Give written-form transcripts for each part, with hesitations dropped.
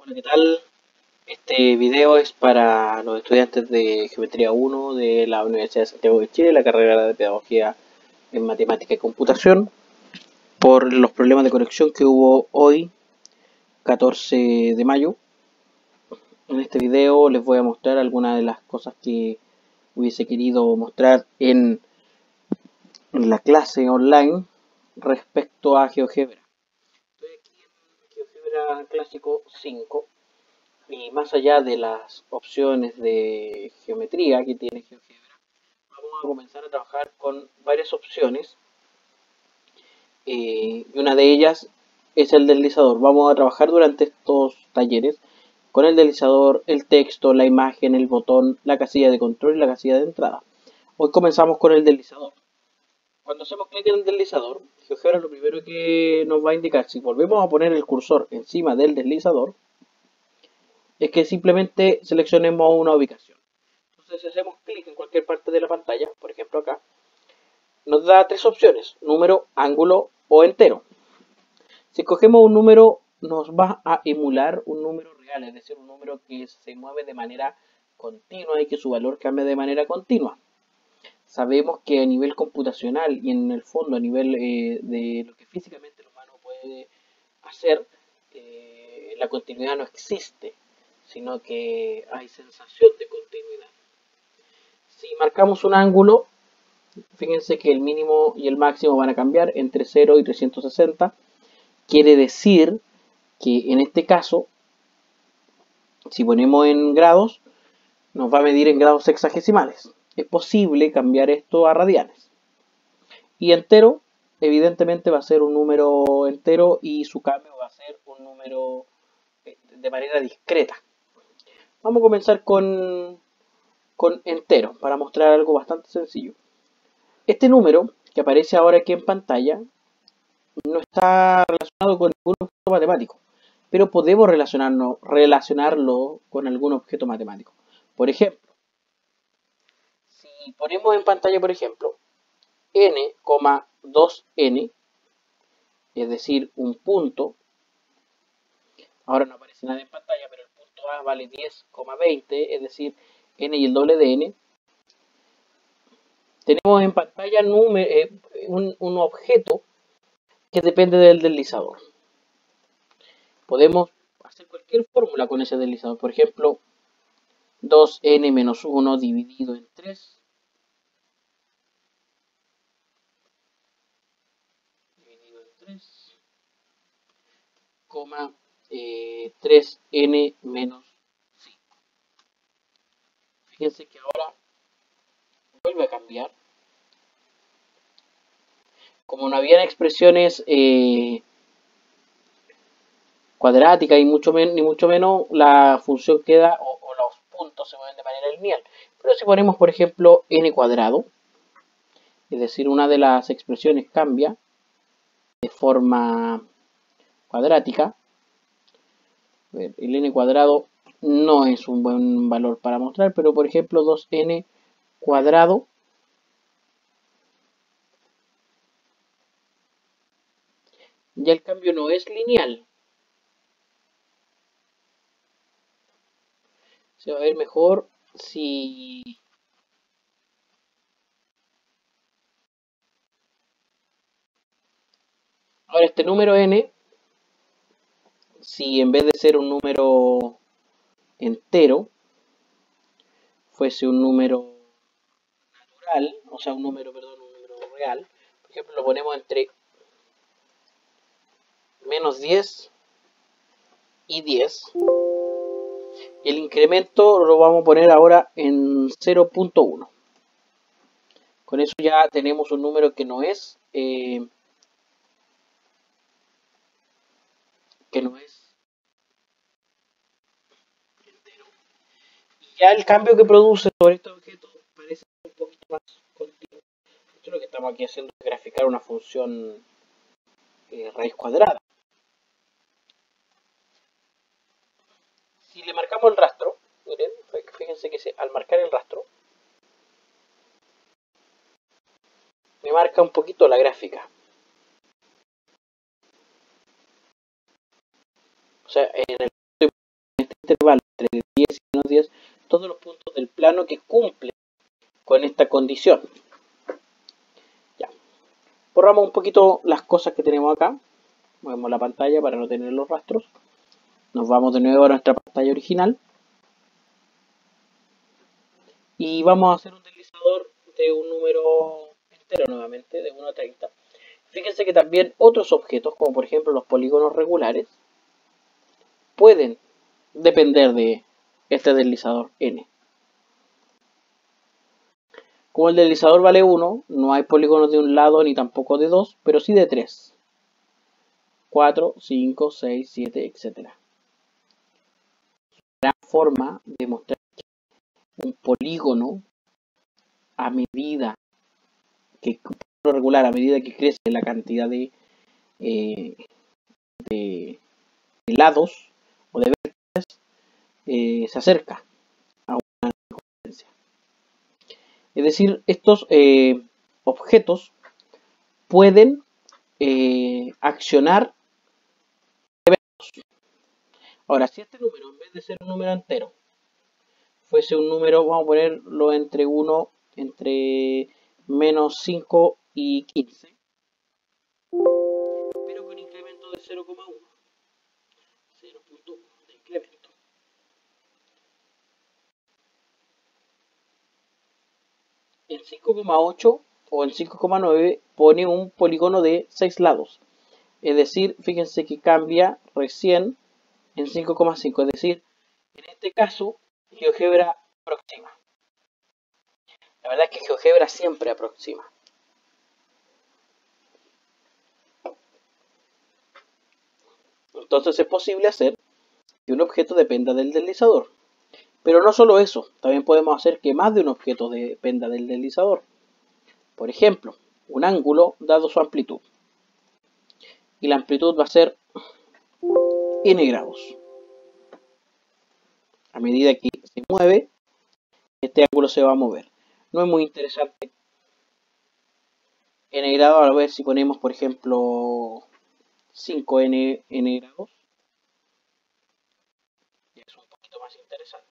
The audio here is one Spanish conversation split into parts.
Hola, ¿qué tal? Este video es para los estudiantes de Geometría 1 de la Universidad de Santiago de Chile, la carrera de Pedagogía en Matemática y Computación, por los problemas de conexión que hubo hoy, 14 de mayo. En este video les voy a mostrar algunas de las cosas que hubiese querido mostrar en la clase online respecto a GeoGebra. Estoy aquí en GeoGebra Clásico 5. Y más allá de las opciones de geometría que tiene GeoGebra, vamos a comenzar a trabajar con varias opciones. Y una de ellas es el deslizador. Vamos a trabajar durante estos talleres con el deslizador, el texto, la imagen, el botón, la casilla de control y la casilla de entrada. Hoy comenzamos con el deslizador. Cuando hacemos clic en el deslizador, GeoGebra lo primero que nos va a indicar, si volvemos a poner el cursor encima del deslizador, es que simplemente seleccionemos una ubicación. Entonces, si hacemos clic en cualquier parte de la pantalla, por ejemplo acá, nos da tres opciones: número, ángulo o entero. Si escogemos un número, nos va a emular un número real, es decir, un número que se mueve de manera continua y que su valor cambia de manera continua. Sabemos que a nivel computacional y en el fondo a nivel de lo que físicamente el humano puede hacer, la continuidad no existe, sino que hay sensación de continuidad. Si marcamos un ángulo, fíjense que el mínimo y el máximo van a cambiar entre 0 y 360. Quiere decir que en este caso, si ponemos en grados, nos va a medir en grados sexagesimales. Es posible cambiar esto a radianes. Y entero, evidentemente va a ser un número entero y su cambio va a ser un número de manera discreta. Vamos a comenzar con entero para mostrar algo bastante sencillo. Este número que aparece ahora aquí en pantalla no está relacionado con ningún objeto matemático, pero podemos relacionarlo con algún objeto matemático. Por ejemplo, si ponemos en pantalla, por ejemplo, n, 2n, es decir, un punto, ahora no aparece nada en pantalla, pero el punto A vale 10,20, es decir, n y el doble de n. Tenemos en pantalla un objeto que depende del deslizador. Podemos hacer cualquier fórmula con ese deslizador. Por ejemplo, 2n menos 1 dividido en 3. Dividido en 3. Coma 3n menos 5. Fíjense que ahora vuelve a cambiar. Como no habían expresiones cuadráticas y ni mucho menos, la función queda o los puntos se mueven de manera lineal. Pero si ponemos, por ejemplo, n cuadrado, es decir, una de las expresiones cambia de forma cuadrática. El n cuadrado no es un buen valor para mostrar, pero por ejemplo 2n cuadrado ya el cambio no es lineal. Se va a ver mejor si ahora este número n, si en vez de ser un número entero, fuese un número natural, o sea, un número real, por ejemplo, lo ponemos entre menos 10 y 10, y el incremento lo vamos a poner ahora en 0,1. Con eso ya tenemos un número que no es entero. Y ya el cambio que produce sobre este objeto parece un poquito más continuo. Esto lo que estamos aquí haciendo es graficar una función raíz cuadrada. Si le marcamos el rastro, miren, fíjense que al marcar el rastro, me marca un poquito la gráfica. O sea, en el intervalo entre 10 y menos 10 todos los puntos del plano que cumplen con esta condición. Ya. Borramos un poquito las cosas que tenemos acá. Movemos la pantalla para no tener los rastros. Nos vamos de nuevo a nuestra pantalla original. Y vamos a hacer un deslizador de un número entero nuevamente, de 1 a 30. Fíjense que también otros objetos, como por ejemplo los polígonos regulares, pueden depender de este deslizador n. Como el deslizador vale 1, no hay polígonos de un lado ni tampoco de 2, pero sí de 3, 4, 5, 6, 7, etc. Una forma de mostrar que un polígono a medida que regular, a medida que crece la cantidad de lados o de vértices, se acerca a una convergencia. Es decir, estos objetos pueden accionar eventos. Ahora, si este número, en vez de ser un número entero, fuese un número, vamos a ponerlo entre menos 5 y 15, pero con incremento de 0,1, 0.1 de incremento. En 5,8 o en 5,9 pone un polígono de 6 lados. Es decir, fíjense que cambia recién en 5,5. Es decir, en este caso, GeoGebra aproxima. La verdad es que GeoGebra siempre aproxima. Entonces es posible hacer que un objeto dependa del deslizador. Pero no solo eso, también podemos hacer que más de un objeto dependa del deslizador. Por ejemplo, un ángulo dado su amplitud. Y la amplitud va a ser n grados. A medida que se mueve, este ángulo se va a mover. No es muy interesante n grados, a ver si ponemos, por ejemplo, 5n grados. Ya es un poquito más interesante.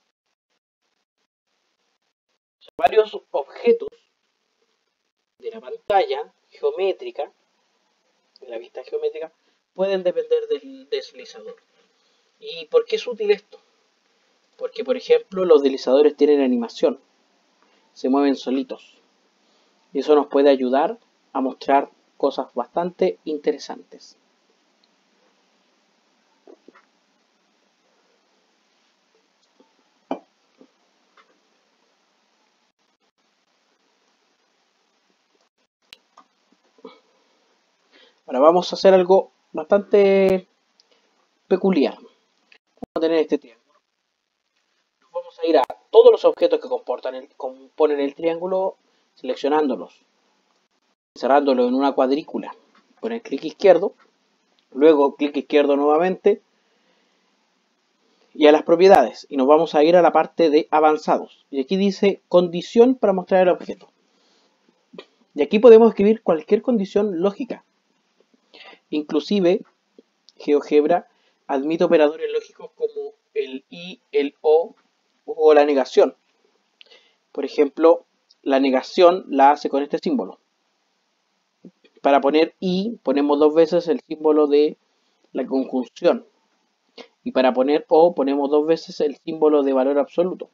Varios objetos de la pantalla geométrica, de la vista geométrica, pueden depender del deslizador. ¿Y por qué es útil esto? Porque, por ejemplo, los deslizadores tienen animación, se mueven solitos. Y eso nos puede ayudar a mostrar cosas bastante interesantes. Ahora vamos a hacer algo bastante peculiar. Vamos a tener este triángulo. Vamos a ir a todos los objetos que componen el triángulo, seleccionándolos, cerrándolo en una cuadrícula con el clic izquierdo, luego clic izquierdo nuevamente y a las propiedades, y nos vamos a ir a la parte de avanzados, y aquí dice condición para mostrar el objeto, y aquí podemos escribir cualquier condición lógica. Inclusive GeoGebra admite operadores lógicos como el y, el o la negación. Por ejemplo, la negación la hace con este símbolo. Para poner y ponemos 2 veces el símbolo de la conjunción. Y para poner o ponemos 2 veces el símbolo de valor absoluto.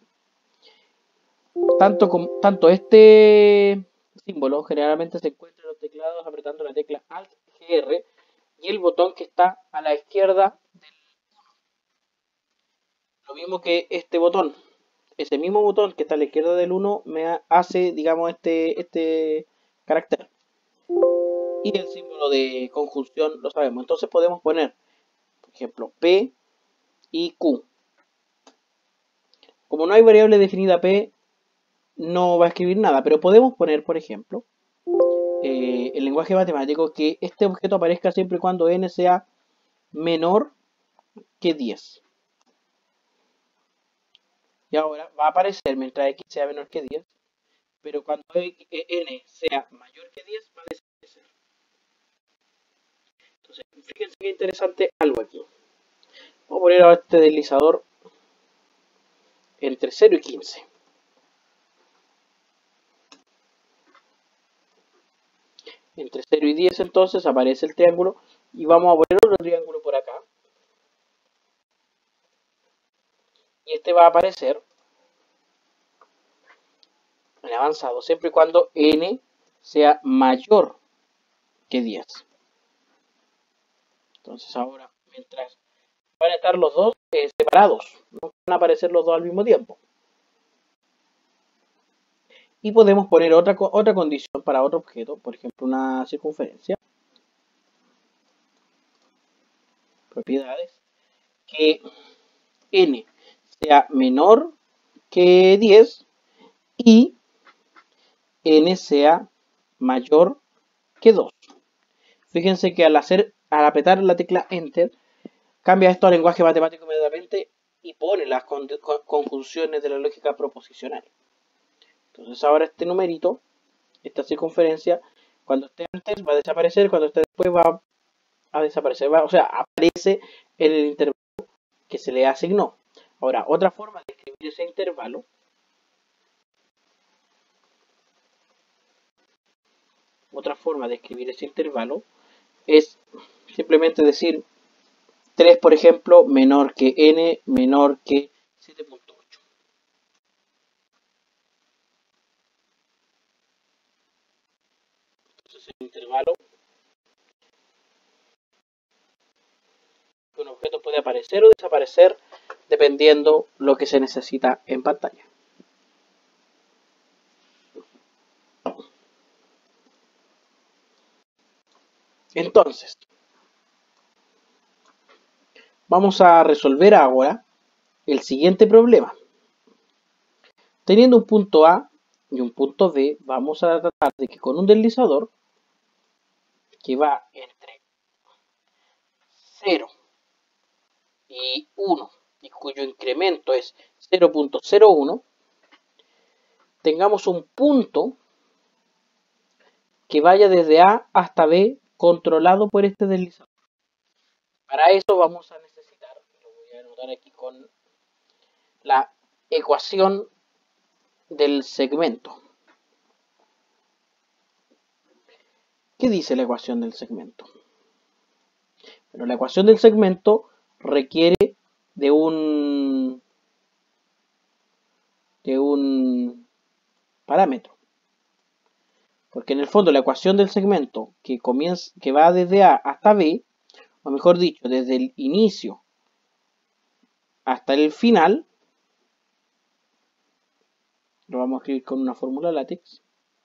Tanto este símbolo generalmente se encuentra en los teclados apretando la tecla Alt GR y el botón que está a la izquierda del 1. Lo mismo que este botón. Ese mismo botón que está a la izquierda del 1 me hace, digamos, este carácter. Y el símbolo de conjunción lo sabemos. Entonces podemos poner, por ejemplo, P y Q. Como no hay variable definida P, no va a escribir nada, pero podemos poner, por ejemplo, el lenguaje matemático que este objeto aparezca siempre y cuando n sea menor que 10. Y ahora va a aparecer mientras x sea menor que 10, pero cuando n sea mayor que 10 va a desaparecer. Entonces, fíjense qué interesante algo aquí. Vamos a poner ahora este deslizador entre 0 y 15. Entre 0 y 10 entonces aparece el triángulo y vamos a poner otro triángulo por acá. Y este va a aparecer en avanzado siempre y cuando n sea mayor que 10. Entonces ahora, mientras van a estar los dos separados, no van a aparecer los dos al mismo tiempo. Y podemos poner otra condición para otro objeto, por ejemplo una circunferencia. Propiedades. Que n sea menor que 10 y n sea mayor que 2. Fíjense que al apretar la tecla Enter, cambia esto a lenguaje matemático inmediatamente y pone las conjunciones de la lógica proposicional. Entonces ahora este numerito, esta circunferencia, cuando esté antes va a desaparecer, cuando esté después va a desaparecer. O sea, aparece en el intervalo que se le asignó. Ahora, otra forma de escribir ese intervalo es simplemente decir 3, por ejemplo, menor que n menor que 7.8. Entonces el intervalo que un objeto puede aparecer o desaparecer dependiendo lo que se necesita en pantalla. Entonces, vamos a resolver ahora el siguiente problema. Teniendo un punto A y un punto B, vamos a tratar de que con un deslizador que va entre 0 y 1 y cuyo incremento es 0.01, tengamos un punto que vaya desde A hasta B controlado por este deslizador. Para eso vamos a necesitar, lo voy a anotar aquí con la ecuación del segmento. ¿Qué dice la ecuación del segmento? Bueno, la ecuación del segmento requiere de un parámetro. Porque en el fondo la ecuación del segmento que va desde A hasta B, o mejor dicho, desde el inicio hasta el final, lo vamos a escribir con una fórmula látex.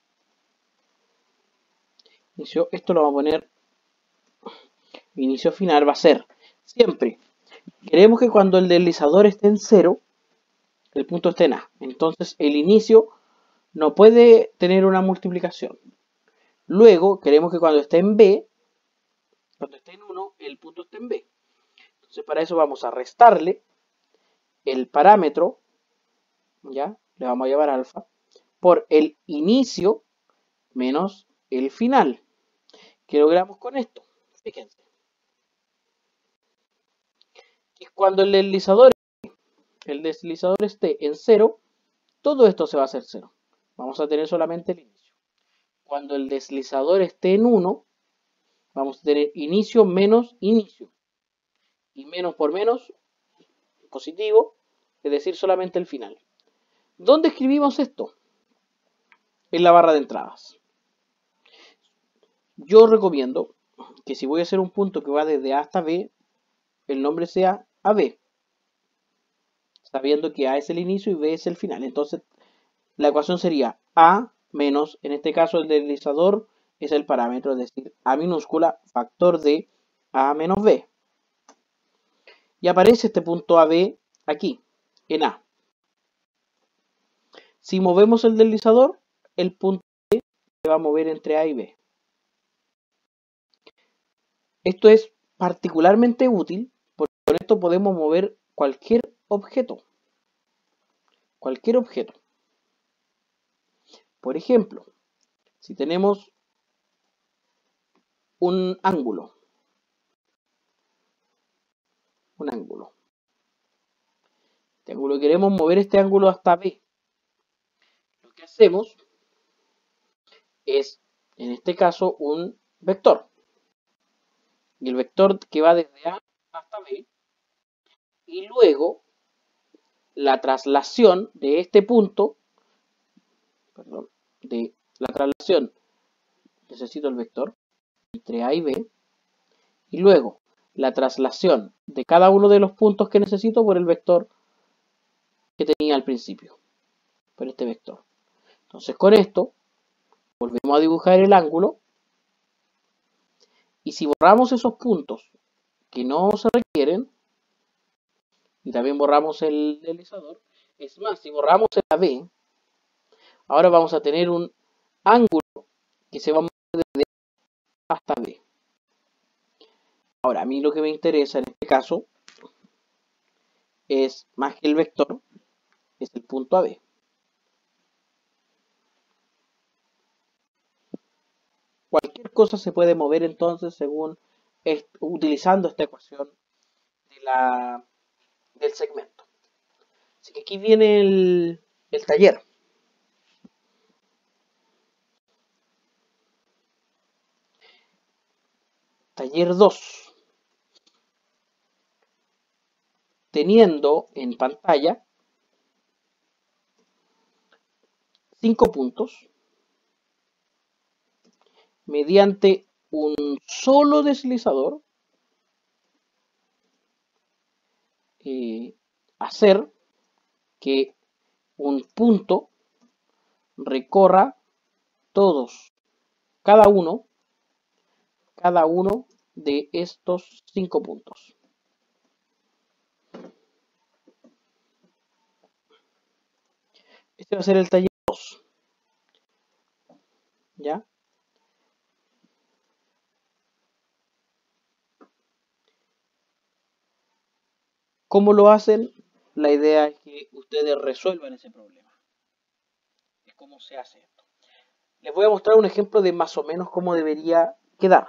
Esto lo vamos a poner inicio final, va a ser siempre. Queremos que cuando el deslizador esté en 0, el punto esté en A. Entonces el inicio no puede tener una multiplicación. Luego queremos que cuando esté en B, cuando esté en 1, el punto esté en B. Entonces para eso vamos a restarle el parámetro, ya, le vamos a llamar alfa, por el inicio menos el final. ¿Qué logramos con esto? Fíjense. Que cuando el deslizador esté en 0, todo esto se va a hacer 0. Vamos a tener solamente el inicio. Cuando el deslizador esté en 1, vamos a tener inicio menos inicio. Y menos por menos, positivo, es decir, solamente el final. ¿Dónde escribimos esto? En la barra de entradas. Yo recomiendo que si voy a hacer un punto que va desde A hasta B, el nombre sea AB, sabiendo que A es el inicio y B es el final. Entonces, la ecuación sería A menos, en este caso el deslizador es el parámetro, es decir, A minúscula factor de A menos B. Y aparece este punto AB aquí, en A. Si movemos el deslizador, el punto B se va a mover entre A y B. Esto es particularmente útil porque con esto podemos mover cualquier objeto. Cualquier objeto. Por ejemplo, si tenemos un ángulo, Este ángulo queremos mover este ángulo hasta B. Lo que hacemos es, en este caso, un vector. Y el vector que va desde A hasta B. Y luego la traslación de este punto, perdón, de la traslación, necesito el vector, entre A y B. Y luego la traslación de cada uno de los puntos que necesito por el vector que tenía al principio, por este vector. Entonces con esto volvemos a dibujar el ángulo y si borramos esos puntos que no se requieren y también borramos el deslizador, es más, si borramos la B, ahora vamos a tener un ángulo que se va a mover desde A hasta B. Ahora, a mí lo que me interesa en este caso es más que el vector, es el punto AB. Cualquier cosa se puede mover entonces según utilizando esta ecuación del segmento. Así que aquí viene el taller. Taller 2. Teniendo en pantalla 5 puntos mediante un solo deslizador, hacer que un punto recorra todos, cada uno de estos 5 puntos. Este va a ser el taller 2. ¿Ya? ¿Cómo lo hacen? La idea es que ustedes resuelvan ese problema. Es cómo se hace esto. Les voy a mostrar un ejemplo de más o menos cómo debería quedar.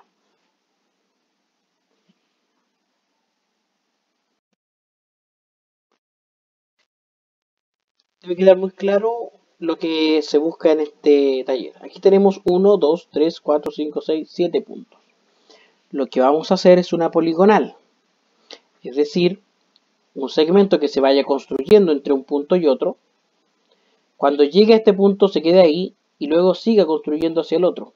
Debe quedar muy claro lo que se busca en este taller. Aquí tenemos 1, 2, 3, 4, 5, 6, 7 puntos. Lo que vamos a hacer es una poligonal. Es decir, un segmento que se vaya construyendo entre un punto y otro. Cuando llegue a este punto se quede ahí y luego siga construyendo hacia el otro.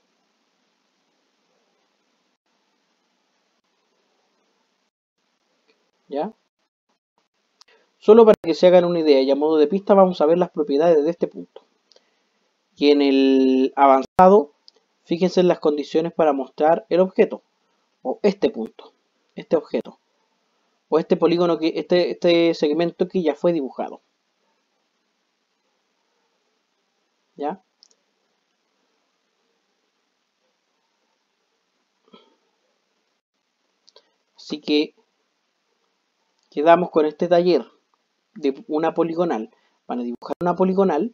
¿Ya? Solo para que se hagan una idea y a modo de pista vamos a ver las propiedades de este punto. Y en el avanzado, fíjense en las condiciones para mostrar el objeto, o este punto, este objeto, o este polígono, este segmento que ya fue dibujado. ¿Ya? Así que quedamos con este taller de una poligonal. Van a dibujar una poligonal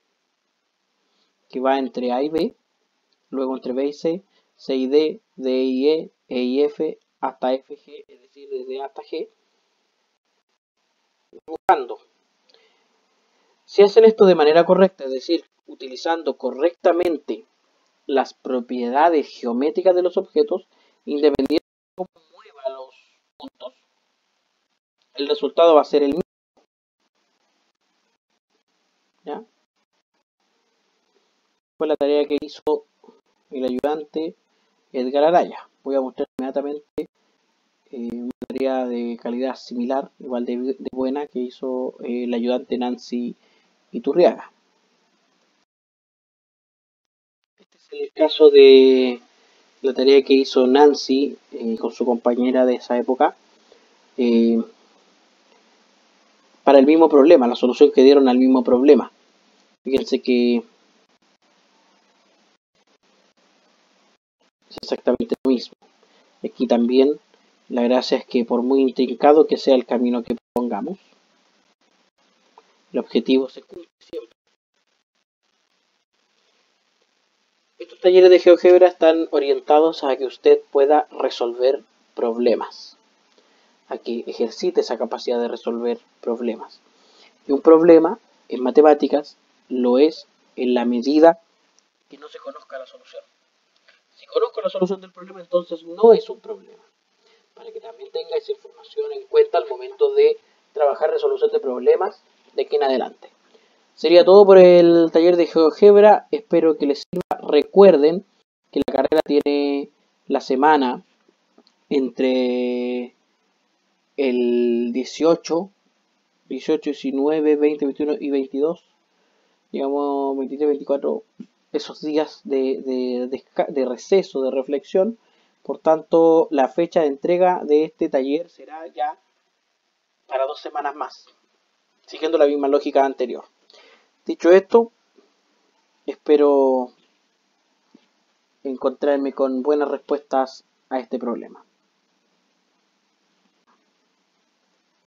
que va entre A y B, luego entre B y C, C y D, D y E y F, hasta FG, es decir, desde A hasta G, dibujando. Si hacen esto de manera correcta, es decir, utilizando correctamente las propiedades geométricas de los objetos, independientemente de cómo mueva los puntos, el resultado va a ser el mismo. ¿Ya? Fue la tarea que hizo el ayudante Edgar Araya. Voy a mostrar inmediatamente una tarea de calidad similar, igual de buena, que hizo el ayudante Nancy Iturriaga. Este es el caso de la tarea que hizo Nancy con su compañera de esa época para el mismo problema, la solución que dieron al mismo problema. Fíjense que es exactamente lo mismo. Aquí también la gracia es que por muy intrincado que sea el camino que pongamos, el objetivo se cumple siempre. Estos talleres de GeoGebra están orientados a que usted pueda resolver problemas. a que ejercite esa capacidad de resolver problemas. Y un problema en matemáticas lo es en la medida que no se conozca la solución. Si conozco la solución del problema, entonces no es un problema. Para que también tenga esa información en cuenta al momento de trabajar resolución de problemas de aquí en adelante. Sería todo por el taller de GeoGebra. Espero que les sirva. Recuerden que la carrera tiene la semana entre el 18, 19, 20, 21 y 22. Digamos 23, 24, esos días de receso, de reflexión. Por tanto, la fecha de entrega de este taller será ya para 2 semanas más, siguiendo la misma lógica anterior. Dicho esto, espero encontrarme con buenas respuestas a este problema.